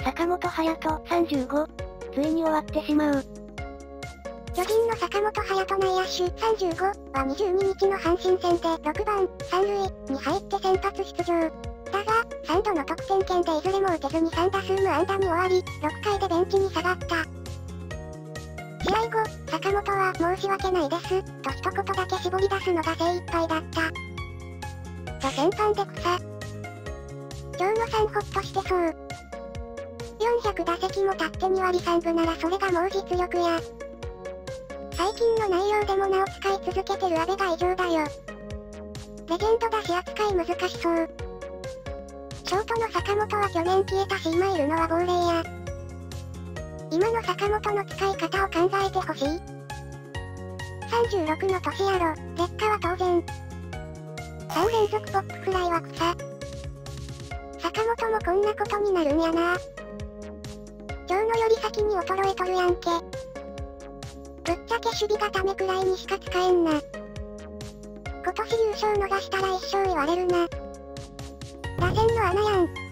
坂本勇人35。ついに終わってしまう。 巨人の坂本勇人内野手35は22日の阪神戦で6番、三塁に入って先発出場。だが、3度の得点圏でいずれも打てずに3打数無安打に終わり、6回でベンチに下がった。試合後、坂本は申し訳ないです、と一言だけ絞り出すのが精一杯だった。と全般で草。長野さんほっとしてそう。400打席も経って2割3分ならそれがもう実力や。最近の内容でもなお使い続けてる阿部が異常だよ。レジェンドだし扱い難しそう。ショートの坂本は去年消えたし今いるのは亡霊や。今の坂本の使い方を考えてほしい。36の年やろ、劣化は当然。3連続ポップフライは草。坂本もこんなことになるんやな。長野より先に衰えとるやんけ。ぶっちゃけ守備固めくらいにしか使えんな。今年優勝逃したら一生言われるな。打線の穴やん。